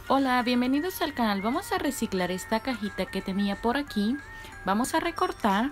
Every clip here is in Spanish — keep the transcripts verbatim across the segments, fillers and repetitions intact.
Hola, bienvenidos al canal. Vamos a reciclar esta cajita que tenía por aquí. Vamos a recortar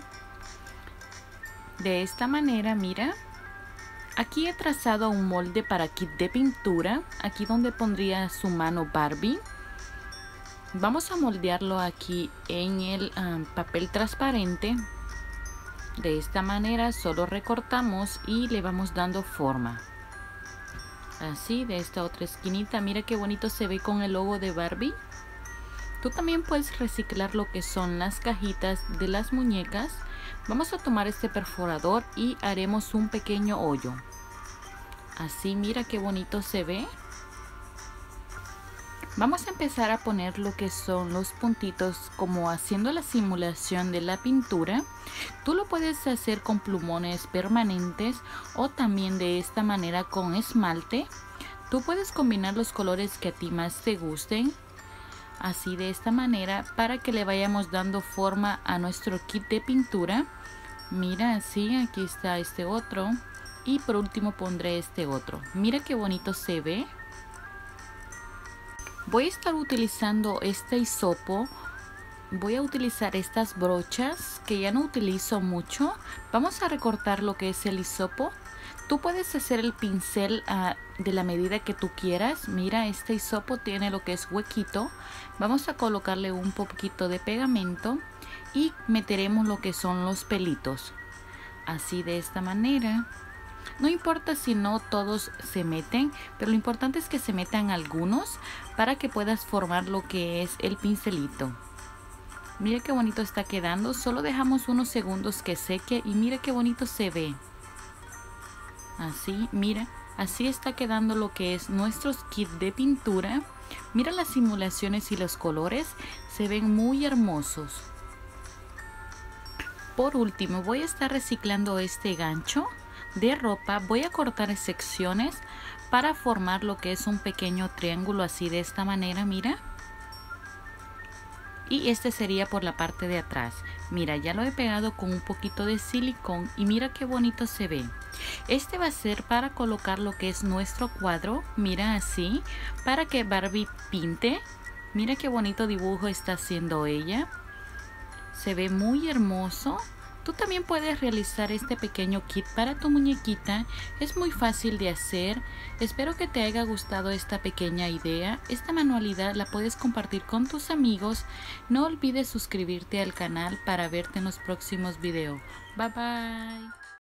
de esta manera, mira. Aquí he trazado un molde para kit de pintura, aquí donde pondría su mano Barbie. Vamos a moldearlo aquí en el um, papel transparente. De esta manera solo recortamos y le vamos dando forma. Así, de esta otra esquinita, mira qué bonito se ve con el logo de Barbie. Tú también puedes reciclar lo que son las cajitas de las muñecas. Vamos a tomar este perforador y haremos un pequeño hoyo. Así, mira qué bonito se ve. Vamos a empezar a poner lo que son los puntitos como haciendo la simulación de la pintura. Tú lo puedes hacer con plumones permanentes o también de esta manera con esmalte. Tú puedes combinar los colores que a ti más te gusten. Así de esta manera para que le vayamos dando forma a nuestro kit de pintura. Mira, así, aquí está este otro. Y por último pondré este otro. Mira qué bonito se ve. Voy a estar utilizando este hisopo. Voy a utilizar estas brochas que ya no utilizo mucho. Vamos a recortar lo que es el hisopo. Tú puedes hacer el pincel uh, de la medida que tú quieras. Mira, este hisopo tiene lo que es huequito. Vamos a colocarle un poquito de pegamento y meteremos lo que son los pelitos. Así de esta manera. No importa si no todos se meten, pero lo importante es que se metan algunos para que puedas formar lo que es el pincelito. Mira qué bonito está quedando. Solo dejamos unos segundos que seque y mira qué bonito se ve. Así, mira, así está quedando lo que es nuestros kits de pintura. Mira las simulaciones y los colores, se ven muy hermosos. Por último, voy a estar reciclando este gancho de ropa. Voy a cortar en secciones para formar lo que es un pequeño triángulo así de esta manera, mira. Y este sería por la parte de atrás. Mira, ya lo he pegado con un poquito de silicón y mira qué bonito se ve. Este va a ser para colocar lo que es nuestro cuadro, mira así, para que Barbie pinte. Mira qué bonito dibujo está haciendo ella. Se ve muy hermoso. Tú también puedes realizar este pequeño kit para tu muñequita. Es muy fácil de hacer. Espero que te haya gustado esta pequeña idea. Esta manualidad la puedes compartir con tus amigos. No olvides suscribirte al canal para verte en los próximos videos. Bye bye.